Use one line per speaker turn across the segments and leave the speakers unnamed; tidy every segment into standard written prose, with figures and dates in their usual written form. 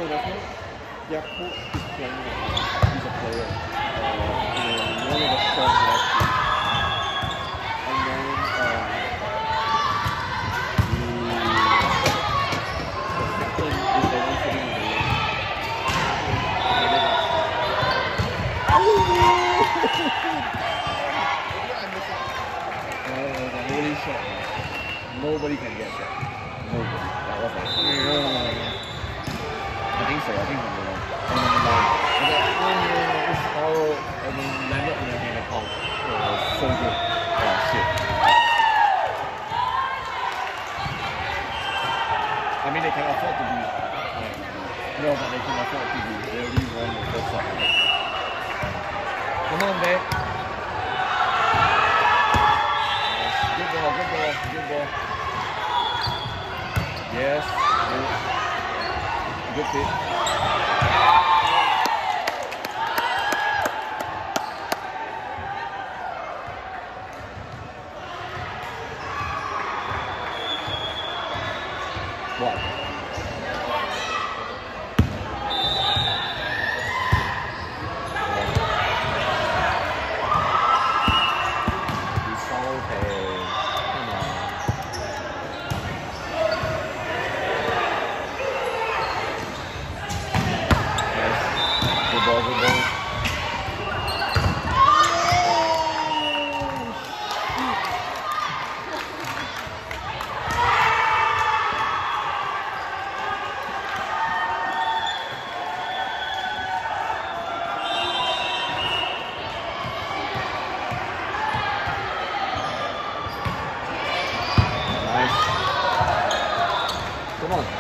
no, that's not. Their coach is playing. He's a player. In one of the first last year. And then the captain is the one sitting in the lane. I'm really shocked. Nobody can get that. Nobody. That was like, I think so. I think I'm wrong. And then I was like, oh no, it's horrible. And then landed on the hand account. It was so good. Oh shit. I mean, they can afford to be. No, but they can afford to be. They already won the first shot. Come on, babe. Good ball, good ball, good ball. Yes, good fit. What? Come on.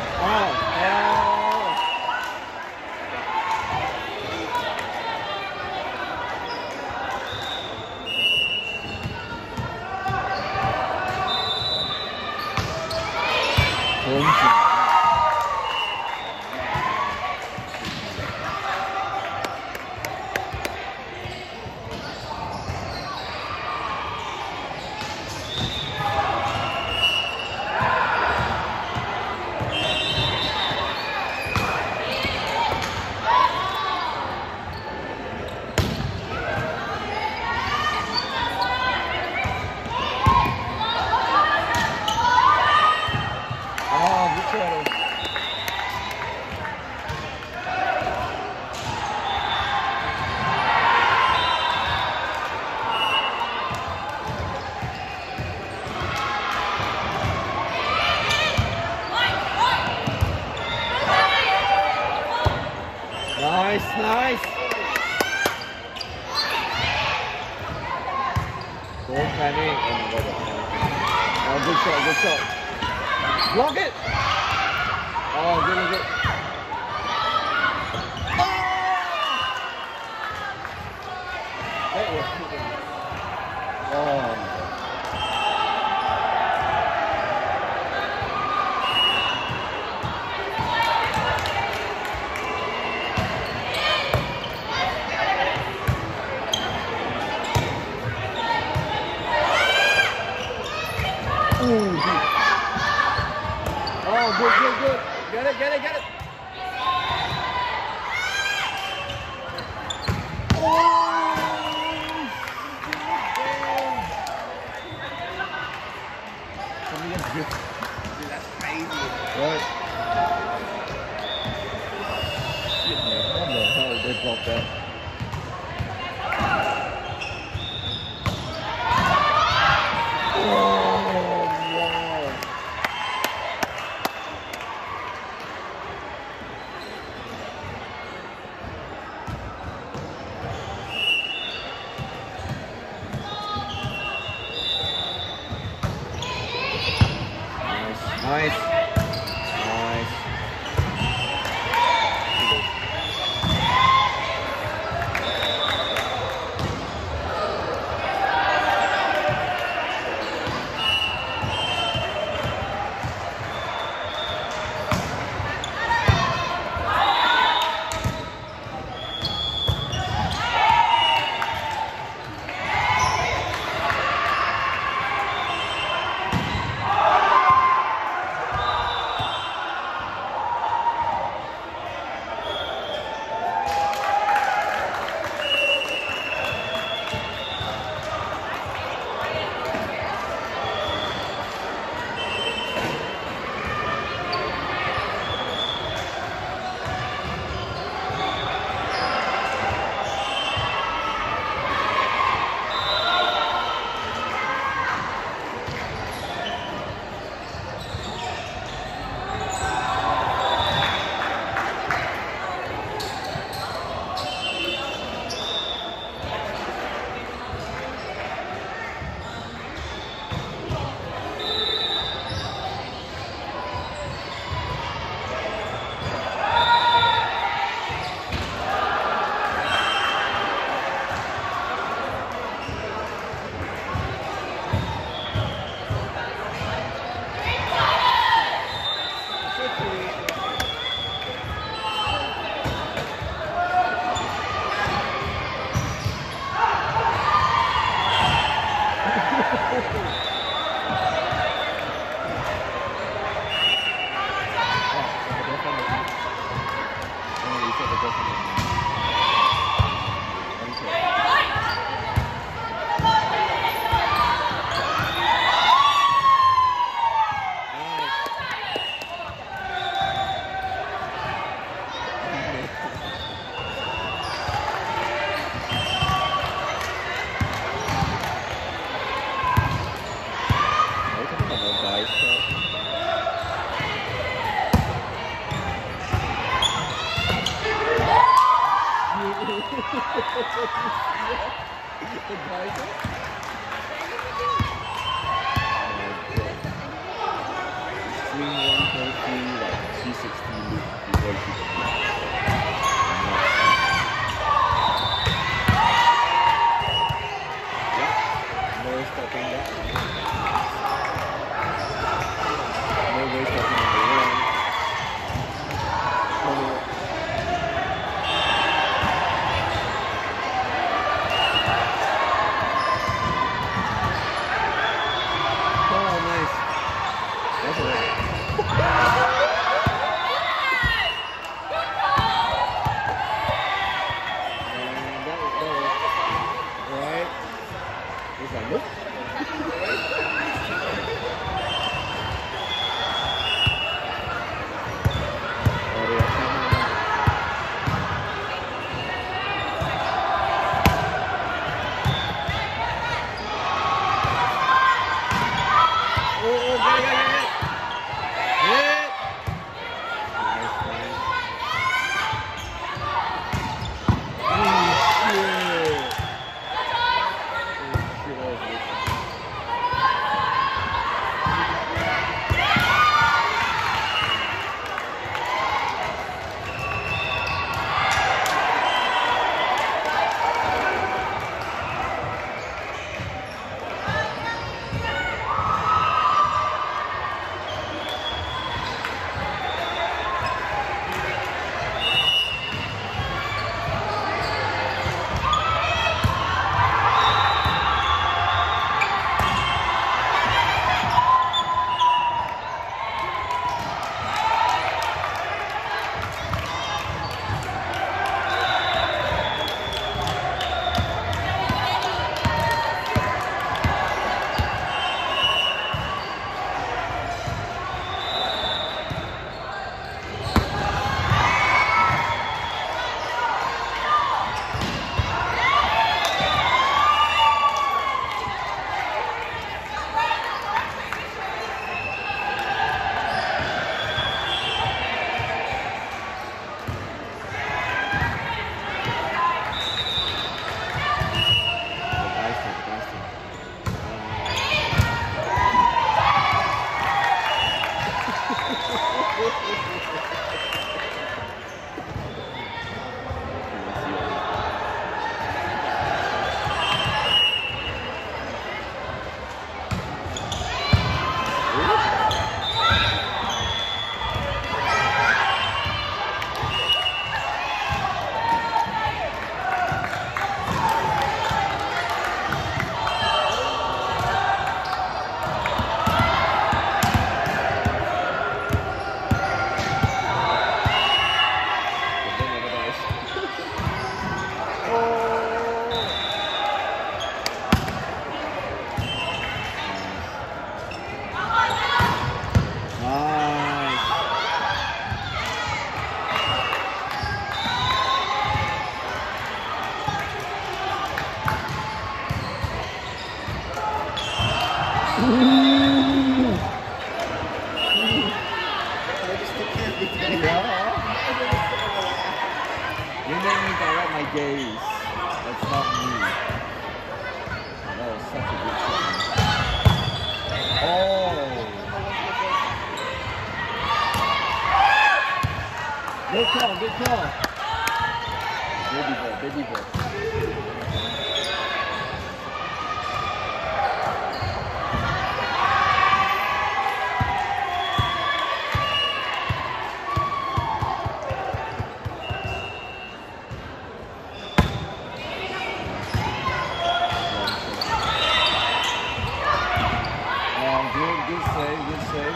Nice. Don't panic. Oh, good shot. Block it. Oh, good. That was good. Oh. Oh, good. Get it. Oh, that's good. Dude, that's crazy. Right. Shit, man. How the hell did they block that? Nice. Advisor? Swing 130, like 360 loop before you shoot the ball. Yeah, no stopping that. No way stopping on the run. Oh, nice. That's all right. That was right. It's like, nope. Oh, they are coming out. Oh, get it. Hit! Nice, nice. Oh, shit. You made me direct my gaze. That's not me. Oh, that was such a good shot. Oh! Good call, good call. Baby ball, baby ball. Good save, good save.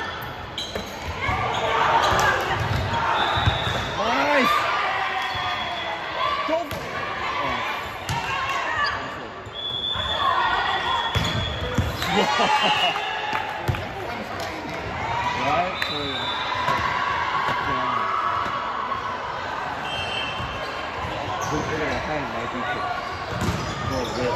Nice! Go! Right? So, look at that high mighty kick. Go, good.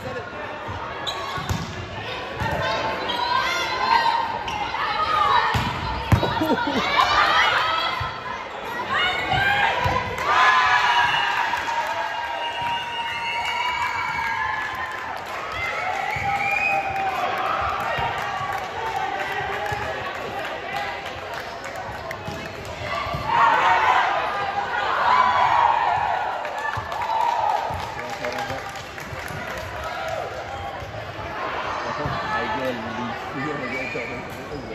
I get